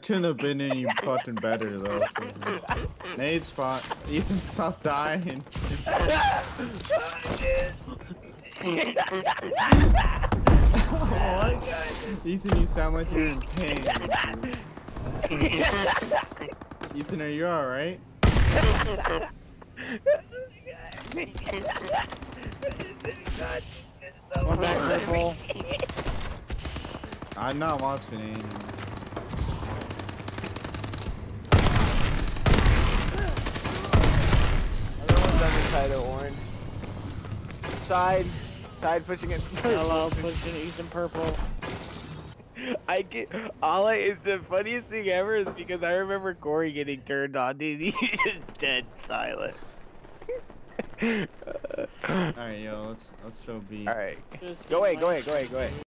couldn't have been any fucking better though. Nate's fine. Ethan, stop dying. What? Ethan, you sound like you're in pain. Ethan, are you alright? One back purple. I'm not watching anything. Everyone's on the side of orange. Side pushing it. Hello, pushing Ethan purple. I get all I. It's the funniest thing ever is because I remember Corey getting turned on, dude. He's just dead silent. Alright, yo, let's go B. All right, Just go away. like- Go away.